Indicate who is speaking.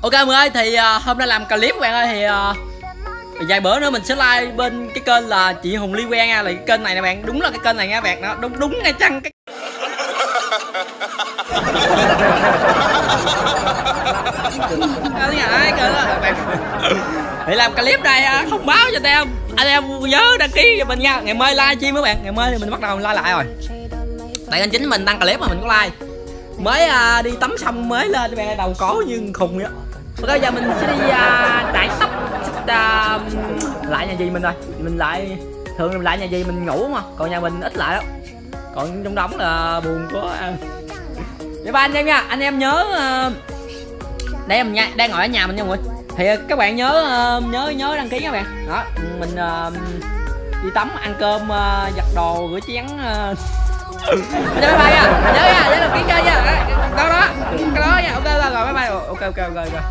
Speaker 1: Ok mọi người ơi, thì hôm nay làm clip các bạn ơi, thì vài bữa nữa mình sẽ like bên cái kênh là chị Hùng Ly Quen nha, là cái kênh này nè bạn, đúng là cái kênh này nha bạn, nó đúng ngay chăng cái thì làm clip này không báo cho anh em nhớ đăng ký cho mình nha. Ngày mai live stream các bạn, ngày mai thì mình bắt đầu like lại rồi. Tại kênh chính mình đăng clip mà mình có like, mới đi tắm xong mới lên các bạn, đầu có nhưng khùng vậy. Ok, giờ mình sẽ đi trải tóc lại nhà dì mình rồi. Mình lại thường mình lại nhà dì mình ngủ mà, còn nhà mình ít lại lắm, còn trong đống là buồn quá. Bye bye anh em nha, anh em nhớ đây mình nha, đang ngồi ở nhà mình nha mọi người, thì các bạn nhớ đăng ký các bạn. Đó, mình đi tắm, ăn cơm, giặt đồ, rửa chén. Bye bye nha, nhớ đăng ký kênh nha. Đó cái đó nha. Ok rồi, bye bye. Ok.